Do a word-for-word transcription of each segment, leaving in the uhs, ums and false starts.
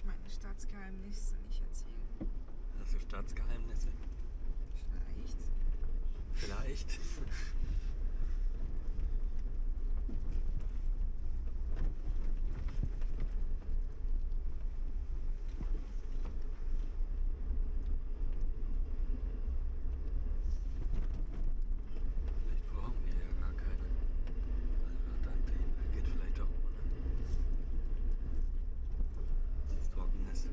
meine Staatsgeheimnisse nicht erzählen. Hast du Staatsgeheimnisse? Vielleicht. Vielleicht. Vielleicht brauchen wir ja gar keine Allradantennen. Geht vielleicht auch ohne. Wenn es trocken ist.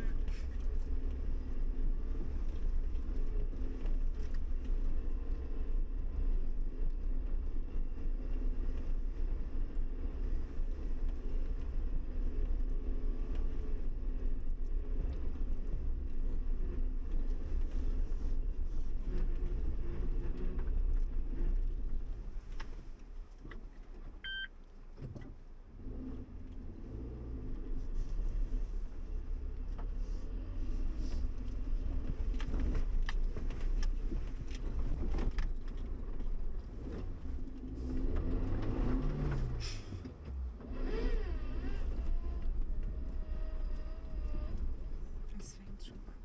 Es fängt schon an.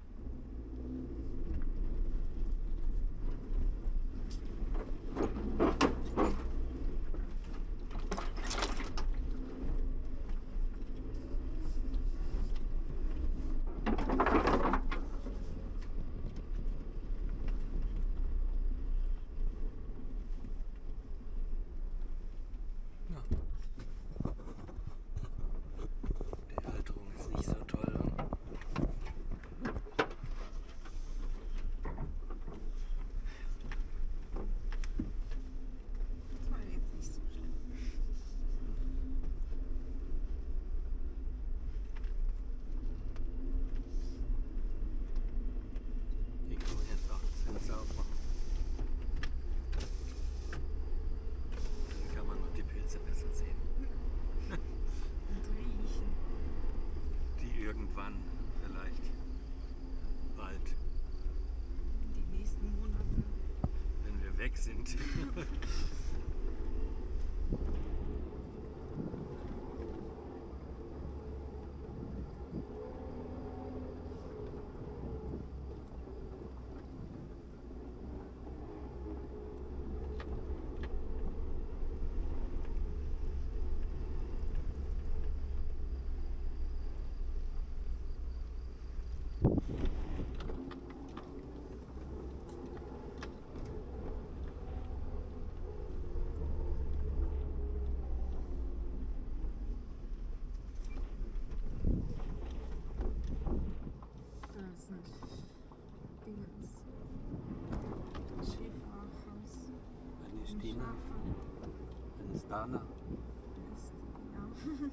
Ja. Die Halterung ist nicht so toll. Ne? Das war jetzt nicht so schlimm. Hier kann man jetzt auch das Fenster aufmachen. Dann kann man noch die Pilze besser sehen. Und riechen. Die irgendwann vielleicht bald, Die nächsten Monate. wenn wir weg sind. Das sind Dingens. Schäferhaus. Eine Ein Stina, Schafe. eine Stana. Ist, ja.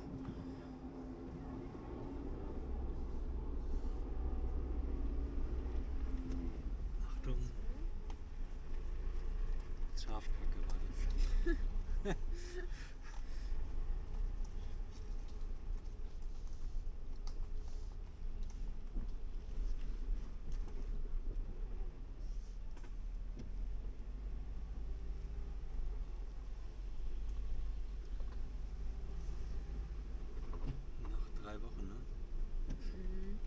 Achtung. Schafkacke war das. Noch drei Wochen, ne? Mhm.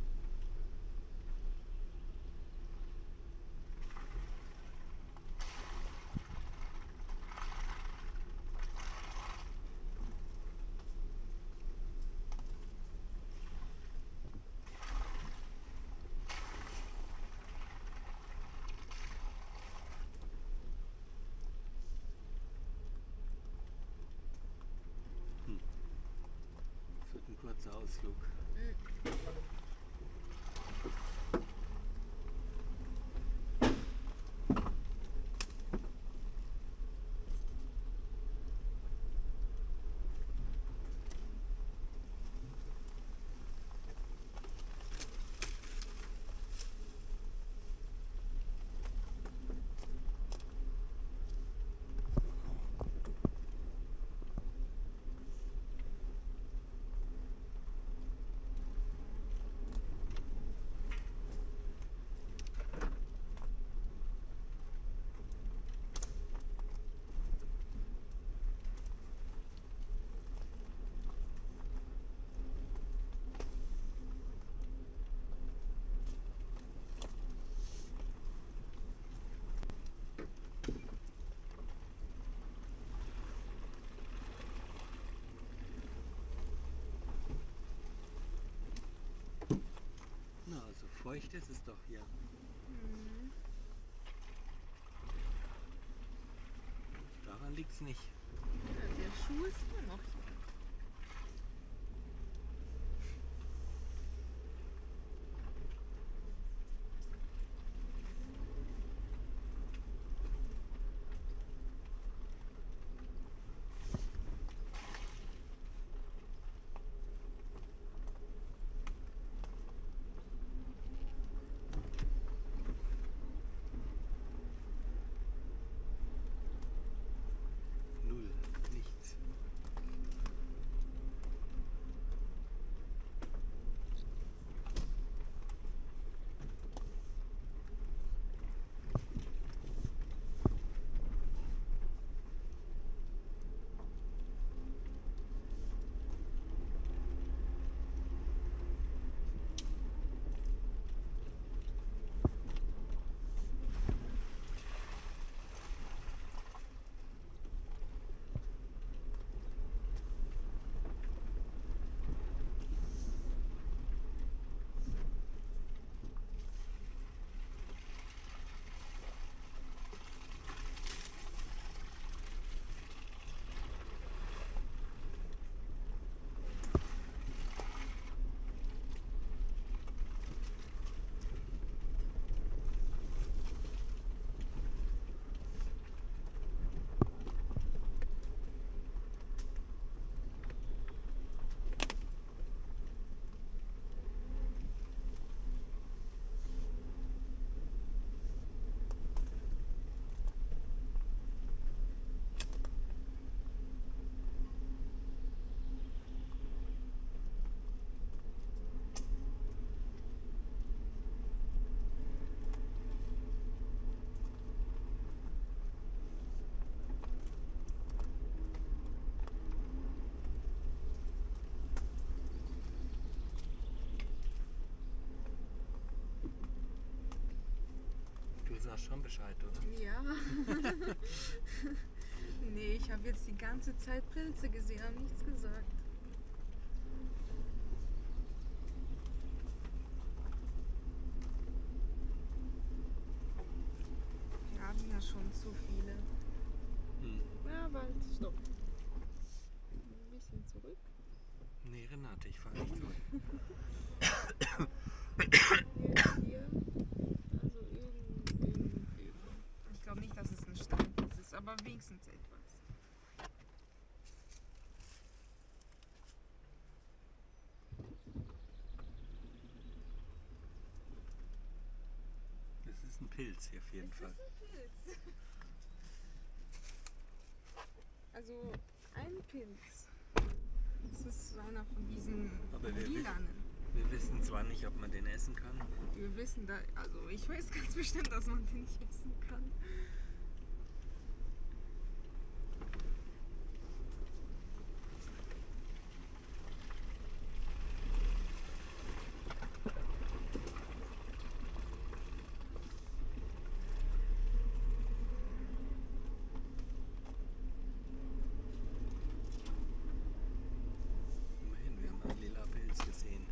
Das wird ein kurzer Ausflug. feucht ist es doch hier. Mhm. Daran liegt es nicht. Ja, der Schuh ist immer noch hier. Null, nichts. Du sagst schon Bescheid, oder? Ja. Nee, ich habe jetzt die ganze Zeit Pilze gesehen, habe nichts gesagt. Wir haben ja schon zu viele. Hm. Ja, bald. Stopp. Ein bisschen zurück. Nee, Renate, ich fahre nicht zurück. Hier, hier. Also irgend, irgendwie. Ich glaube nicht, dass es ein Steinpilz ist, aber wenigstens etwas. Das ist ein Pilz hier auf jeden Es Fall. ist ein Pilz. Also ein Pilz. Das ist einer von diesen Aber wir lilanen. Wir wissen zwar nicht, ob man den essen kann. Wir wissen da, also ich weiß ganz bestimmt, dass man den nicht essen kann. Immerhin, wir haben einen lila Pilz gesehen.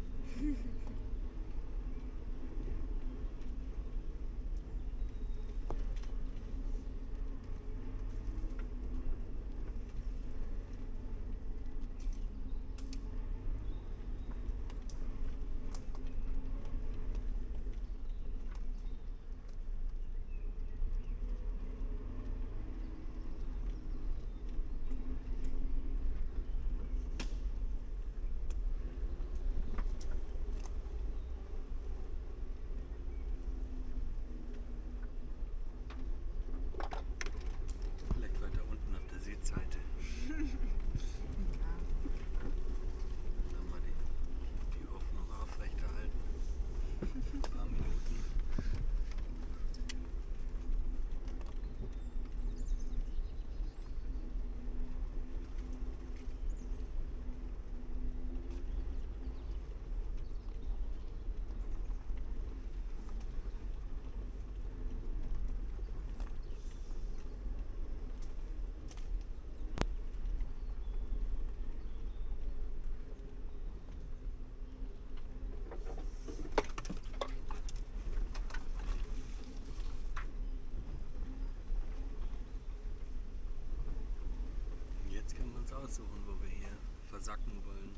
aussuchen, wo wir hier versacken wollen.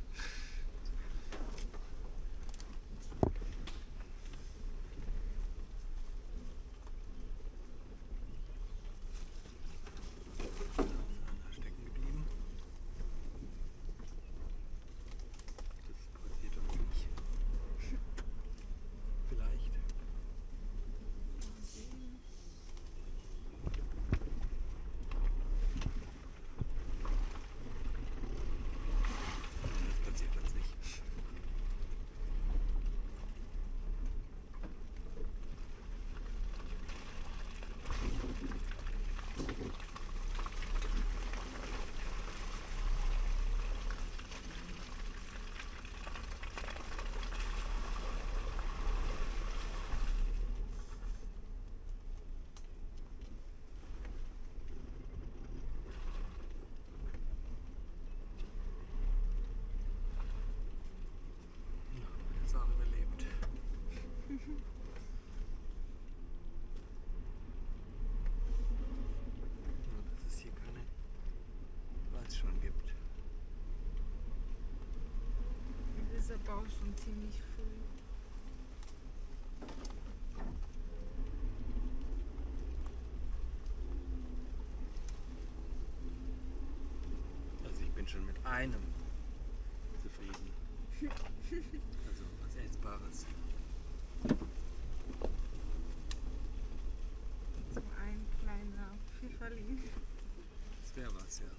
Einer stecken geblieben. Das passiert uns nicht. Vielleicht. Mal sehen. Das passiert uns nicht. Ja, jetzt auch überlebt. Nur, dass es hier keine Weiß schon gibt. Dieser Bau ist schon ziemlich früh. Also ich bin schon mit einem zufrieden. Also was Essbares. So ein kleiner Pfifferling. Das wäre was, ja.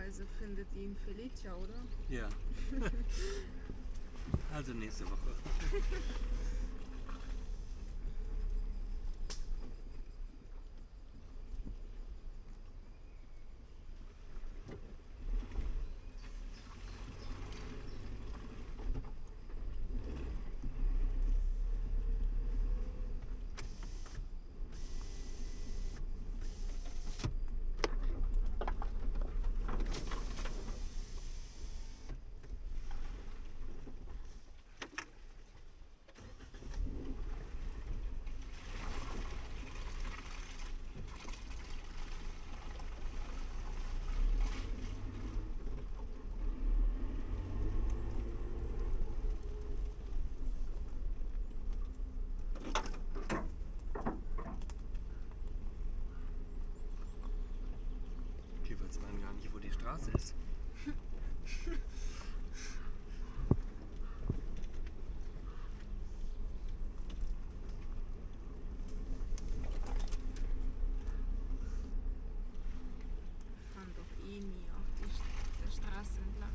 Normalerweise findet ihn Felicia, oder? Ja. Also nächste Woche. Die weiß man gar nicht, wo die Straße ist. Wir fahren doch eh nie auf die, St- der Straße entlang.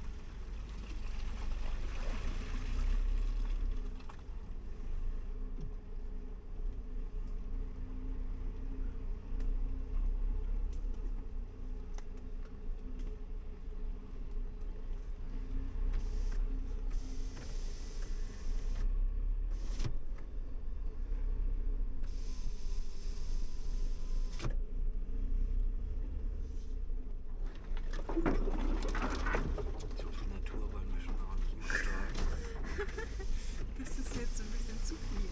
So von Natur wollen wir schon auch nicht im Auto haben. Das ist jetzt ein bisschen zu viel.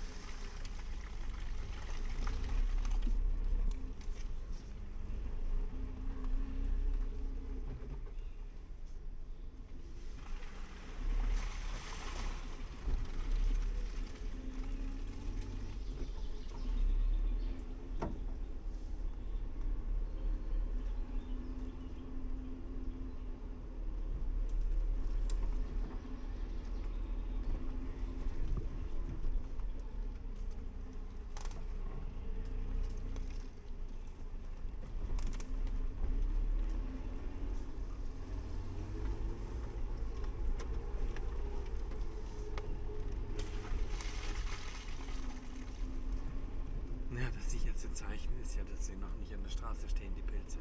Ja, das sicherste Zeichen ist ja, dass sie noch nicht an der Straße stehen, die Pilze.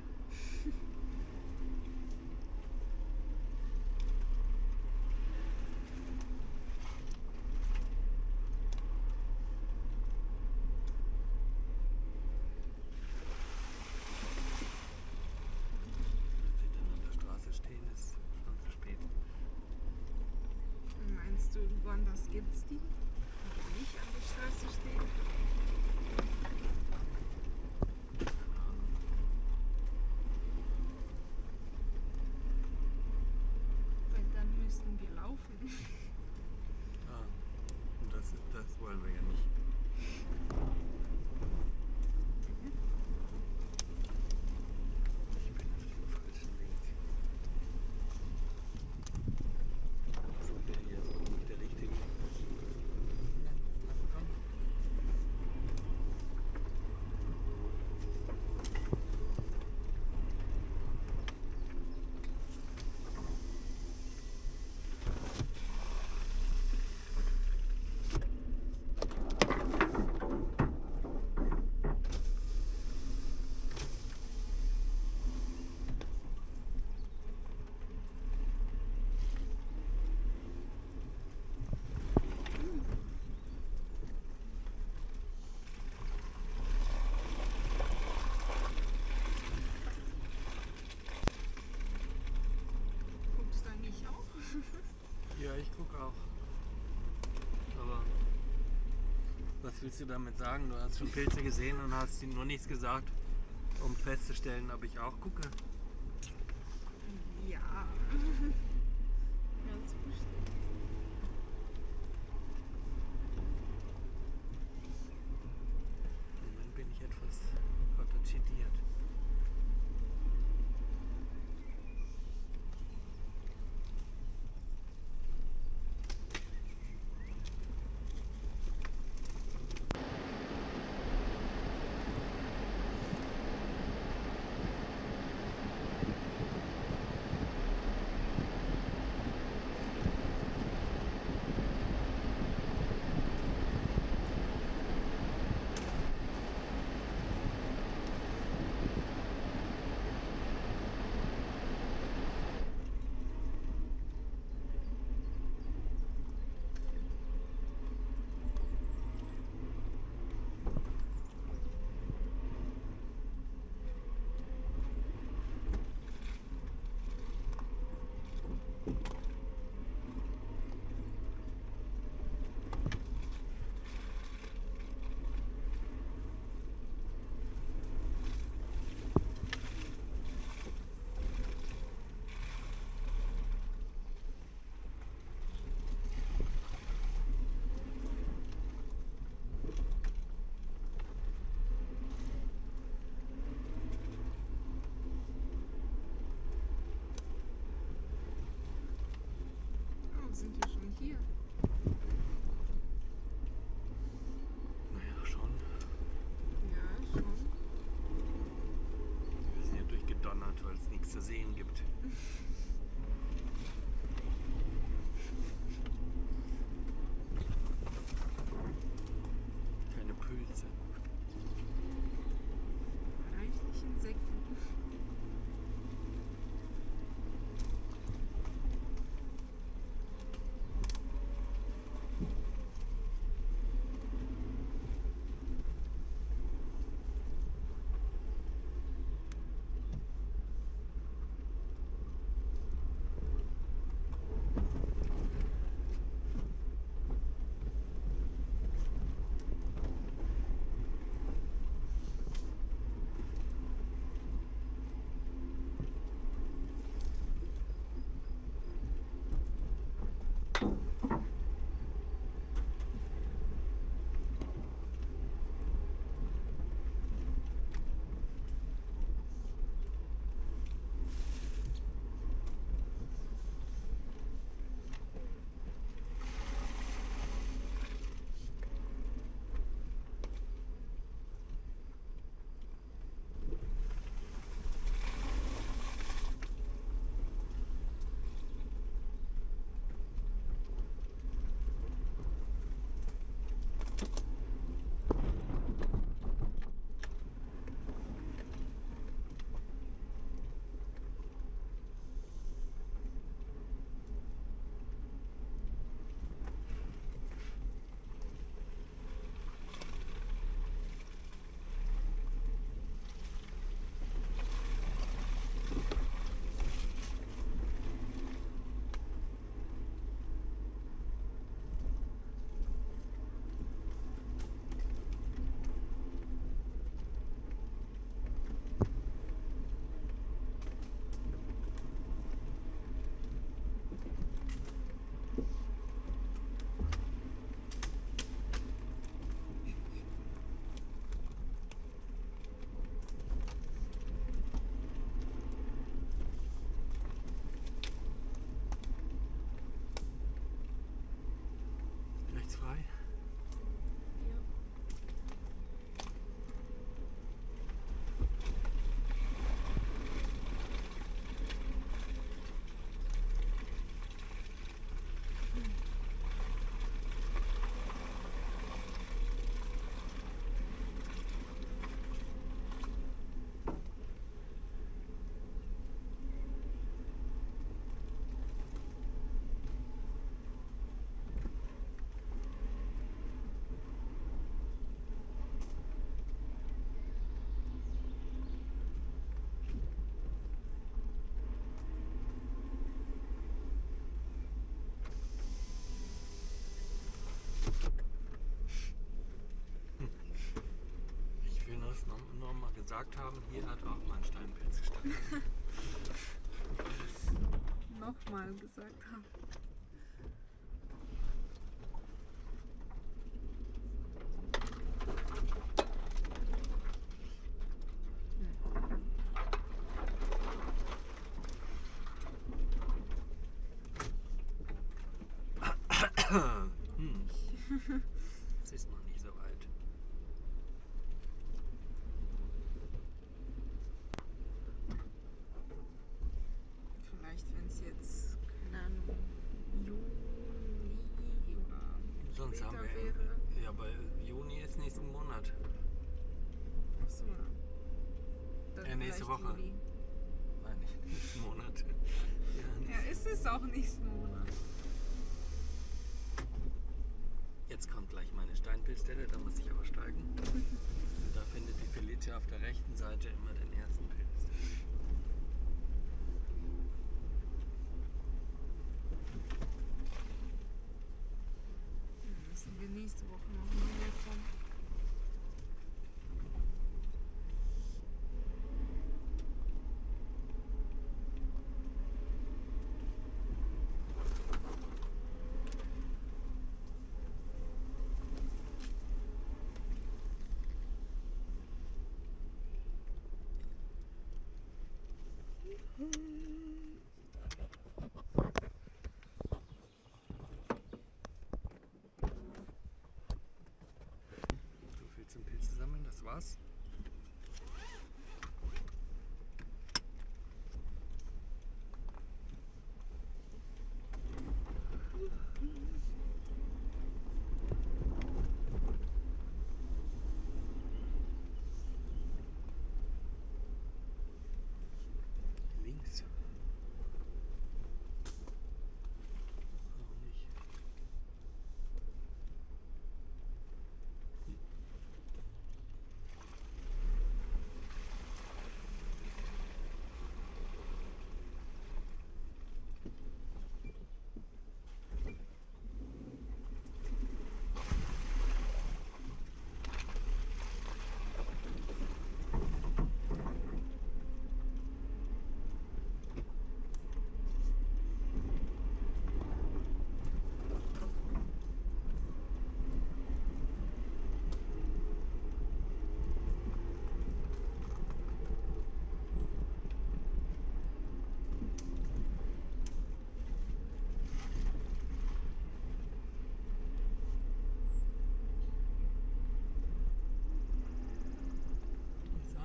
Wenn sie dann an der Straße stehen, ist schon zu spät. Meinst du, woanders gibt's die? Die nicht an der Straße stehen? Keine Ahnung. Weil dann müssten wir laufen. Ah, und das, das wollen wir ja nicht. Ich bin auf dem falschen Weg. So, der hier ist auch nicht der richtige. Na, na, komm. Guckst du eigentlich auch? Ja, ich gucke auch. Aber was willst du damit sagen? Du hast schon Pilze gesehen und hast ihnen nur nichts gesagt, um festzustellen, ob ich auch gucke. Ja. Ganz bestimmt. Im Moment bin ich etwas agitiert. hier. Naja, schon. Ja, schon. Wir sind ja durchgedonnert, weil es nichts zu sehen gibt. Keine Pilze. Reichlich Insekten. Rechts frei. Ja. Ich will nur das noch, noch mal gesagt haben, hier hat auch mal ein Steinpilz gestanden. Nochmal gesagt haben. Hm. Es ist noch nicht so weit. Vielleicht, wenn es jetzt, keine Ahnung, Juni oder Sonst später haben wir. wäre. Ja, aber Juni ist nächsten Monat. Achso. Dann Ja, nächste vielleicht Woche. Juli. Nein, nicht nächsten Monat. Ja, Ja, ist es auch nächsten Monat. Jetzt kommt gleich meine Steinpilzstelle, da muss ich aber steigen. Und da findet die Felicia auf der rechten Seite immer den ersten Pilz. Dann müssen wir nächste Woche noch mehr kommen.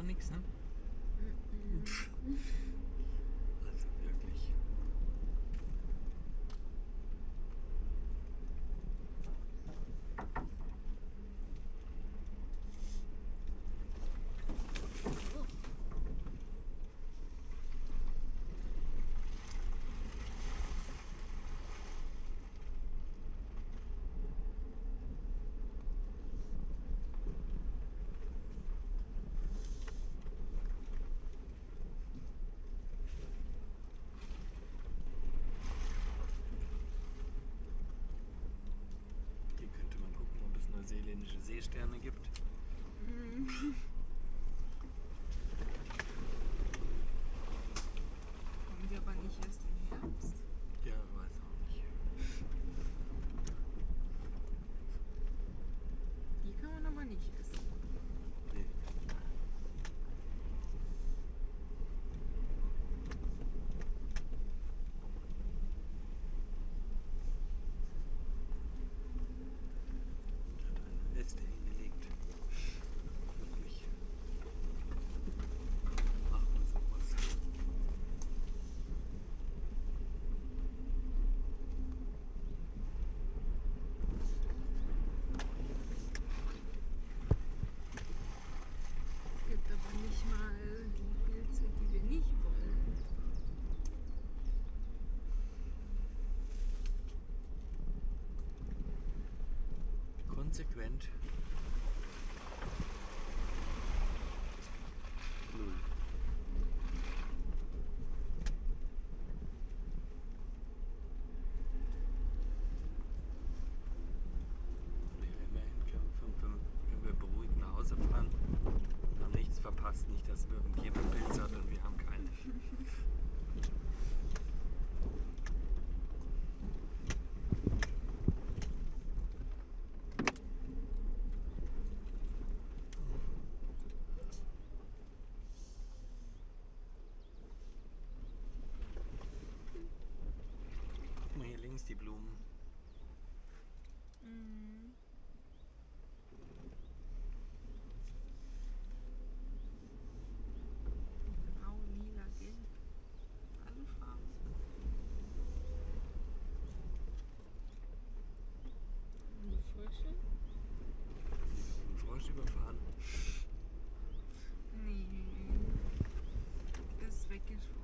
nichts, ne? Mhm. Also wirklich. Hier könnte man gucken, ob es neuseeländische Seesterne gibt. Mhm. Kommen wir aber nicht erst im Herbst. Ja, weiß auch nicht. Die kann man aber nicht essen. Nee. Hat eine Äste hingelegt. Wirklich. Macht man sowas. Es gibt aber nicht mal die Pilze, die wir nicht wollen. Konsequent. Null. Nee, immerhin können, können, können wir beruhigt nach Hause fahren und haben nichts verpasst. Nicht, dass irgendjemand Pilze hat und wir haben keine. Guck mal hier links die Blumen. Mhm. Blau, lila, gelb. Alle Farben. Eine Frösche? Ein Frosch überfahren. Nee. Ist weggeschwommen.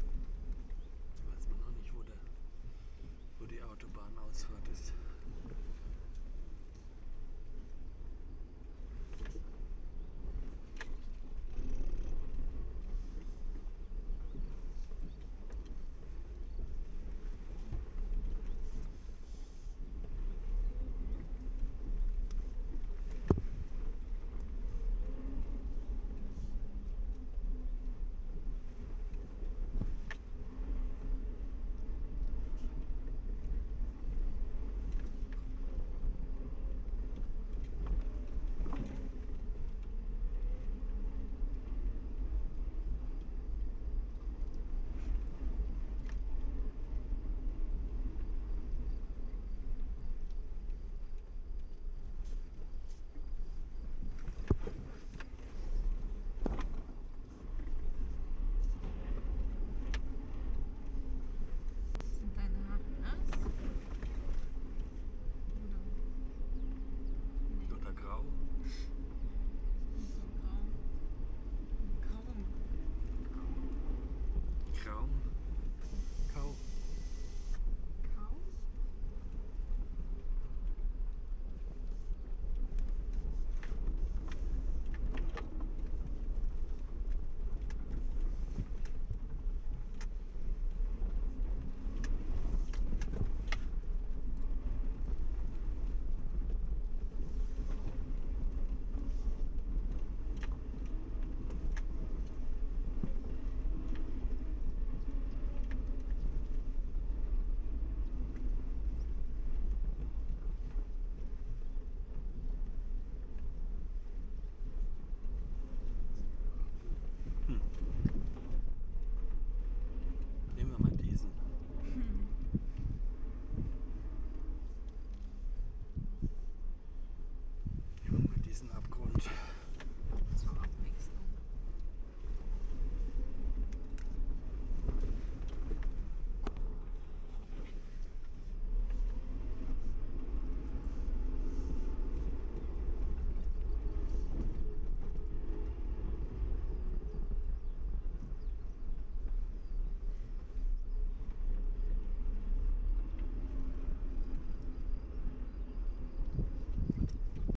Weiß man noch nicht, wo, der, wo die Autobahnausfahrt ist.